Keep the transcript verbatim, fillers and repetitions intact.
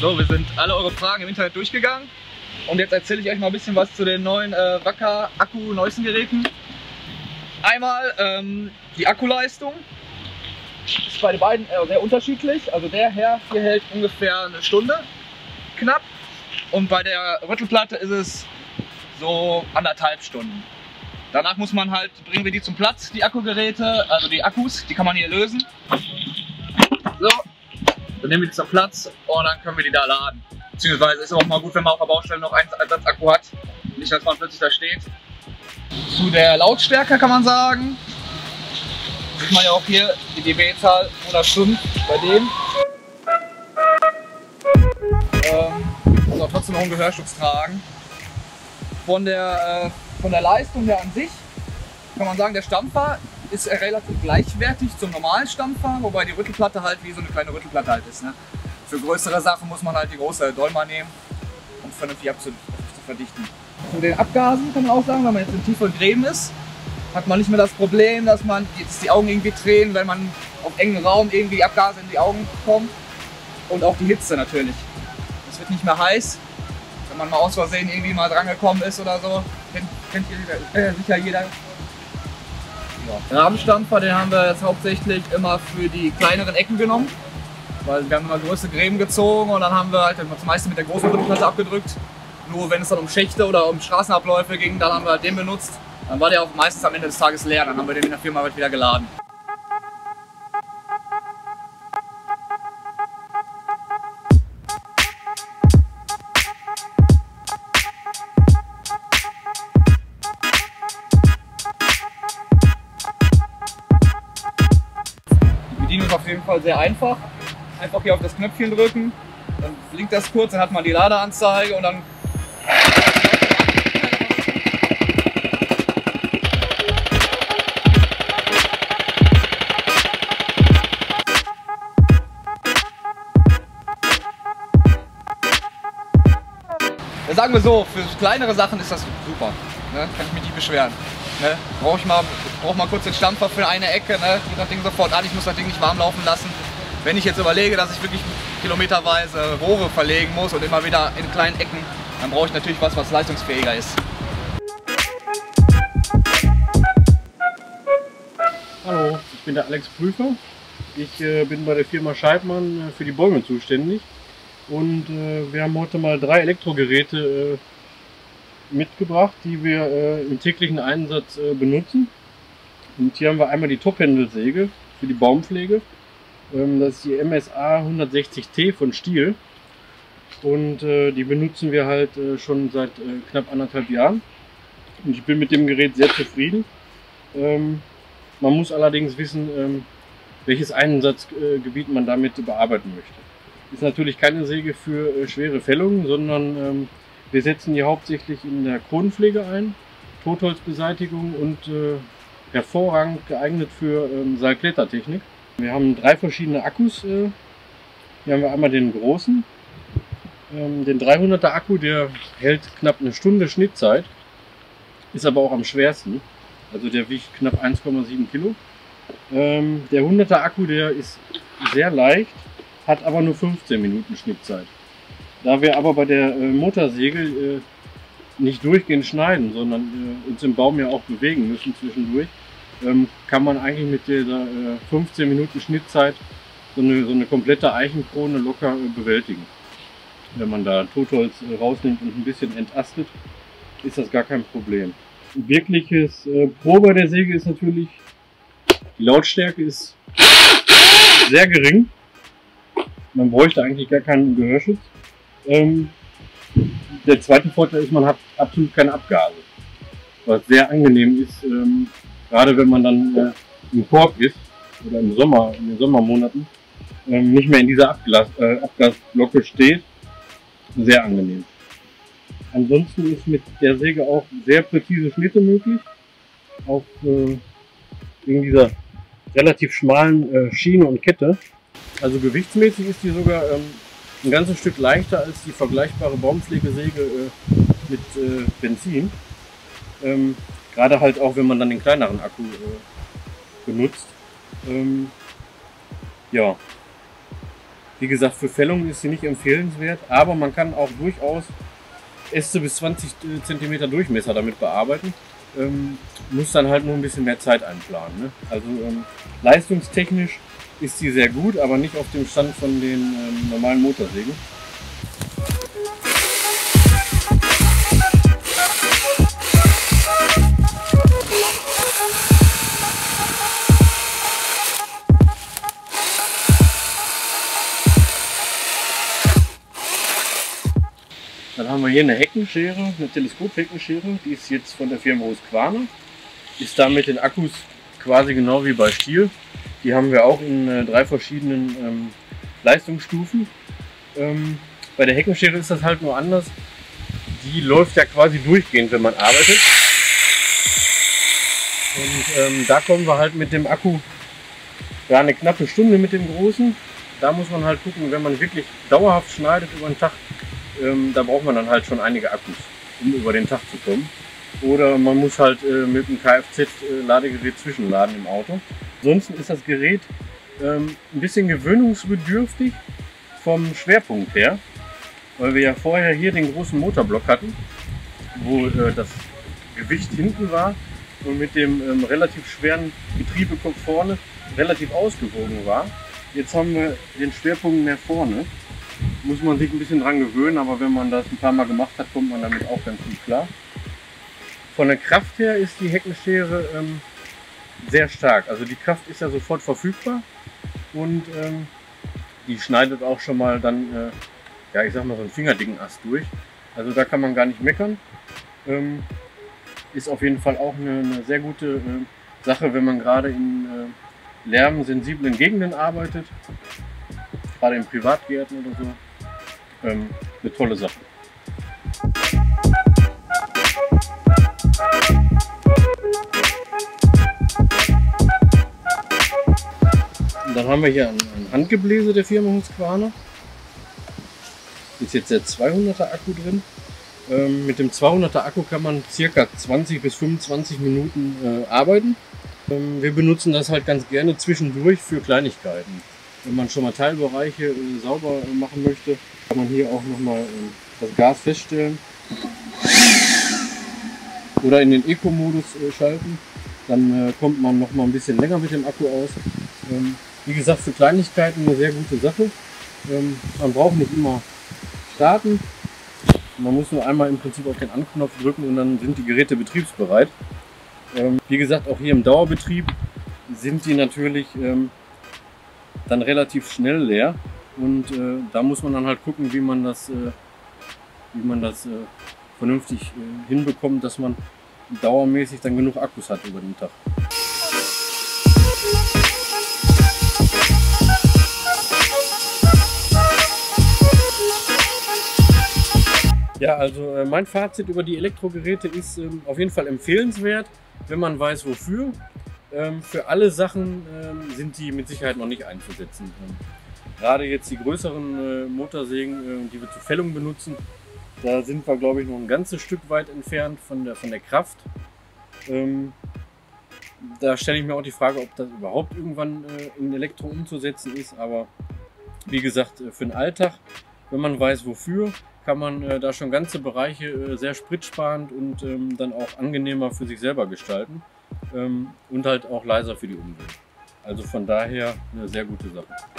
So, wir sind alle eure Fragen im Internet durchgegangen und jetzt erzähle ich euch mal ein bisschen was zu den neuen äh, Wacker Akku neuesten Geräten. Einmal ähm, die Akkuleistung ist bei den beiden äh, sehr unterschiedlich. Also der Herr hier hält ungefähr eine Stunde knapp und bei der Rüttelplatte ist es so anderthalb Stunden. Danach muss man halt, bringen wir die zum Platz, die Akkugeräte, also die Akkus, die kann man hier lösen. So, dann nehmen wir die zum Platz und dann können wir die da laden. Beziehungsweise ist es auch mal gut, wenn man auf der Baustelle noch einen Ersatzakku hat, nicht dass man plötzlich da steht. Zu der Lautstärke kann man sagen, sieht man ja auch hier die dB-Zahl hundertfünf bei dem. Ähm, muss auch trotzdem noch einen Gehörschutz tragen. Von der, äh, von der Leistung her an sich kann man sagen, der Stampfer ist relativ gleichwertig zum normalen Stampfer, wobei die Rüttelplatte halt wie so eine kleine Rüttelplatte halt ist. Ne? Für größere Sachen muss man halt die große Dolma nehmen, um vernünftig abzuverdichten. Zu den Abgasen kann man auch sagen, wenn man jetzt in tieferen Gräben ist, hat man nicht mehr das Problem, dass man jetzt die Augen irgendwie tränen, wenn man auf engen Raum irgendwie die Abgase in die Augen kommt. Und auch die Hitze natürlich. Es wird nicht mehr heiß. Wenn man mal aus Versehen irgendwie mal dran gekommen ist oder so, kennt, kennt jeder, äh, sicher jeder. Ja. Rabenstampfer, den haben wir jetzt hauptsächlich immer für die kleineren Ecken genommen. Weil wir haben immer größere Gräben gezogen und dann haben wir halt das meiste mit der großen Rüttelplatte abgedrückt. Nur wenn es dann um Schächte oder um Straßenabläufe ging, dann haben wir halt den benutzt. Dann war der auch meistens am Ende des Tages leer, dann haben wir den in der Firma halt wieder geladen. Die Bedienung ist auf jeden Fall sehr einfach. Einfach hier auf das Knöpfchen drücken, dann blinkt das kurz, dann hat man die Ladeanzeige und dann ja, sagen wir so, für kleinere Sachen ist das super, ne? Kann ich mich nicht beschweren. Ne? Brauche ich mal, brauch mal kurz den Stampfer für eine Ecke, ne? Geht das Ding sofort an, ich muss das Ding nicht warm laufen lassen. Wenn ich jetzt überlege, dass ich wirklich kilometerweise Rohre verlegen muss und immer wieder in kleinen Ecken, dann brauche ich natürlich was, was leistungsfähiger ist. Hallo, ich bin der Alex Prüfer. Ich äh, bin bei der Firma Scheibmann äh, für die Bäume zuständig. Und äh, wir haben heute mal drei Elektrogeräte äh, mitgebracht, die wir äh, im täglichen Einsatz äh, benutzen. Und hier haben wir einmal die Top-Händelsäge für die Baumpflege. Ähm, das ist die M S A hundertsechzig T von Stihl. Und äh, die benutzen wir halt äh, schon seit äh, knapp anderthalb Jahren. Und ich bin mit dem Gerät sehr zufrieden. Ähm, man muss allerdings wissen, ähm, welches Einsatzgebiet man damit bearbeiten möchte. Ist natürlich keine Säge für äh, schwere Fällungen, sondern ähm, wir setzen die hauptsächlich in der Kronenpflege ein, Totholzbeseitigung und äh, hervorragend geeignet für ähm, Seilklettertechnik. Wir haben drei verschiedene Akkus. Äh, hier haben wir einmal den großen, ähm, den dreihunderter Akku, der hält knapp eine Stunde Schnittzeit, ist aber auch am schwersten. Also der wiegt knapp eins Komma sieben Kilo. Ähm, der hunderter Akku, der ist sehr leicht, hat aber nur fünfzehn Minuten Schnittzeit. Da wir aber bei der äh, Motorsäge äh, nicht durchgehend schneiden, sondern äh, uns im Baum ja auch bewegen müssen zwischendurch, ähm, kann man eigentlich mit dieser äh, fünfzehn Minuten Schnittzeit so eine, so eine komplette Eichenkrone locker äh, bewältigen. Wenn man da Totholz äh, rausnimmt und ein bisschen entastet, ist das gar kein Problem. Ein wirkliches äh, Pro bei der Säge ist natürlich, die Lautstärke ist sehr gering. Man bräuchte eigentlich gar keinen Gehörschutz. Ähm, der zweite Vorteil ist, man hat absolut keine Abgase. Was sehr angenehm ist, ähm, gerade wenn man dann äh, im Korb ist oder im Sommer, in den Sommermonaten, ähm, nicht mehr in dieser Abgas, äh, Abgasglocke steht. Sehr angenehm. Ansonsten ist mit der Säge auch sehr präzise Schnitte möglich. Auf äh, wegen dieser relativ schmalen äh, Schiene und Kette. Also gewichtsmäßig ist die sogar ähm, ein ganzes Stück leichter als die vergleichbare Baumpflegesäge äh, mit äh, Benzin. Ähm, Gerade halt auch, wenn man dann den kleineren Akku äh, benutzt. Ähm, ja. Wie gesagt, für Fällungen ist sie nicht empfehlenswert, aber man kann auch durchaus Äste bis zwanzig Zentimeter Durchmesser damit bearbeiten. Ähm, muss dann halt nur ein bisschen mehr Zeit einplanen. Ne? Also ähm, leistungstechnisch ist sie sehr gut, aber nicht auf dem Stand von den ähm, normalen Motorsägen. Dann haben wir hier eine Heckenschere, eine Teleskop-Heckenschere, die ist jetzt von der Firma Husqvarna. Ist da mit den Akkus quasi genau wie bei Stihl. Die haben wir auch in äh, drei verschiedenen ähm, Leistungsstufen. Ähm, bei der Heckenschere ist das halt nur anders. Die läuft ja quasi durchgehend, wenn man arbeitet. Und ähm, da kommen wir halt mit dem Akku ja, eine knappe Stunde mit dem großen. Da muss man halt gucken, wenn man wirklich dauerhaft schneidet über den Tag. Ähm, da braucht man dann halt schon einige Akkus, um über den Tag zu kommen. Oder man muss halt äh, mit einem Kfz-Ladegerät zwischenladen im Auto. Ansonsten ist das Gerät ähm, ein bisschen gewöhnungsbedürftig vom Schwerpunkt her, weil wir ja vorher hier den großen Motorblock hatten, wo äh, das Gewicht hinten war und mit dem ähm, relativ schweren Getriebekopf vorne relativ ausgewogen war. Jetzt haben wir den Schwerpunkt mehr vorne. Muss man sich ein bisschen dran gewöhnen, aber wenn man das ein paar Mal gemacht hat, kommt man damit auch ganz gut klar. Von der Kraft her ist die Heckenschere ähm, sehr stark. Also die Kraft ist ja sofort verfügbar und ähm, die schneidet auch schon mal dann, äh, ja ich sag mal so einen fingerdicken Ast durch. Also da kann man gar nicht meckern. Ähm, ist auf jeden Fall auch eine, eine sehr gute äh, Sache, wenn man gerade in äh, lärmsensiblen Gegenden arbeitet. Gerade in Privatgärten oder so, ähm, eine tolle Sache. Und dann haben wir hier ein, ein Handgebläse der Firma Husqvarna. Ist jetzt der zweihunderter Akku drin. Ähm, mit dem zweihunderter Akku kann man ca. zwanzig bis fünfundzwanzig Minuten äh, arbeiten. Ähm, wir benutzen das halt ganz gerne zwischendurch für Kleinigkeiten. Wenn man schon mal Teilbereiche äh, sauber äh, machen möchte, kann man hier auch nochmal äh, das Gas feststellen oder in den Eco-Modus äh, schalten. Dann äh, kommt man noch mal ein bisschen länger mit dem Akku aus. Ähm, wie gesagt, für Kleinigkeiten eine sehr gute Sache. Ähm, man braucht nicht immer starten. Man muss nur einmal im Prinzip auf den An-Knopf drücken und dann sind die Geräte betriebsbereit. Ähm, wie gesagt, auch hier im Dauerbetrieb sind die natürlich ähm, dann relativ schnell leer und äh, da muss man dann halt gucken, wie man das, äh, wie man das äh, vernünftig äh, hinbekommt, dass man dauermäßig dann genug Akkus hat über den Tag. Ja, also äh, mein Fazit über die Elektrogeräte ist ähm, auf jeden Fall empfehlenswert, wenn man weiß wofür. Ähm, für alle Sachen ähm, sind die mit Sicherheit noch nicht einzusetzen. Ähm, gerade jetzt die größeren äh, Motorsägen, äh, die wir zur Fällung benutzen, da sind wir, glaube ich, noch ein ganzes Stück weit entfernt von der, von der Kraft. Ähm, da stelle ich mir auch die Frage, ob das überhaupt irgendwann äh, in Elektro umzusetzen ist. Aber wie gesagt, äh, für den Alltag, wenn man weiß wofür, kann man äh, da schon ganze Bereiche äh, sehr spritsparend und ähm, dann auch angenehmer für sich selber gestalten. Ähm, und halt auch leiser für die Umwelt. Also von daher eine sehr gute Sache.